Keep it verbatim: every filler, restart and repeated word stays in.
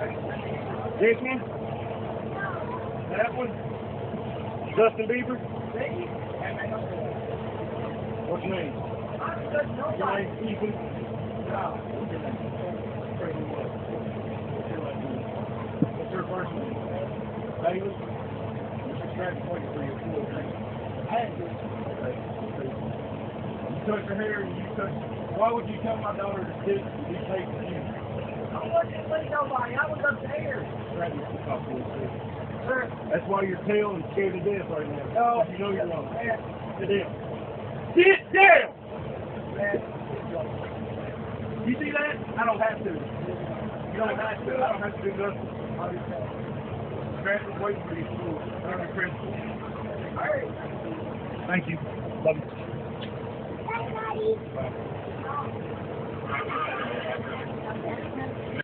This one? That one? Justin Bieber? What's your name? Your name's Ethan? What's your first name? Bailey? What's your scratch point for your full name? You touch her hair and you touch... Why would you tell my daughter to sit and be safe with you? I wasn't with nobody. I was upstairs. That's why you're tail and scared to death right now. No. You know you're wrong. Sit down. Sit down! You see that? I don't have to. You don't have to. I don't have to do nothing. Grant is waiting for you. I'm your principal. Thank you. Love you. Bye, Daddy. Bye.